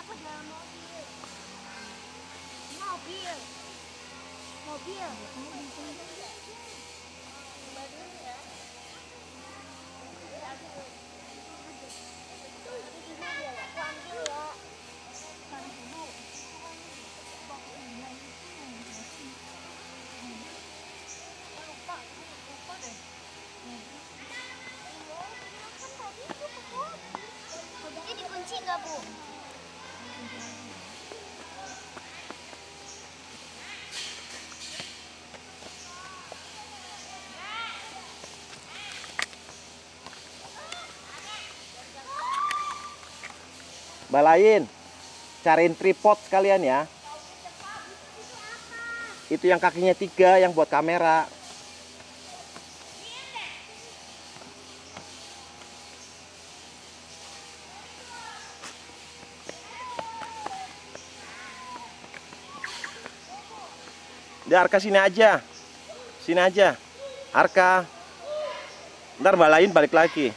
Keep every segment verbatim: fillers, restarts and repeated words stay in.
Mobil. Mobil. Ini dikunci nggak, Bu? Balain, cariin tripod sekalian ya. Itu yang kakinya tiga, yang buat kamera. Udah, Arka sini aja. Sini aja. Arka. Ntar Balain balik lagi.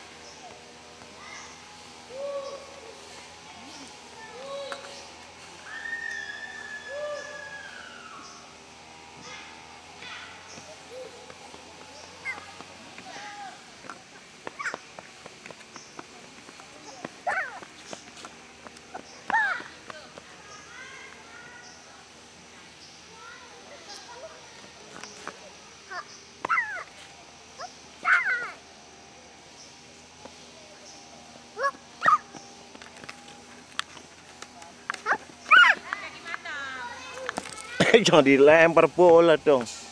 Jangan dilempar bola dong.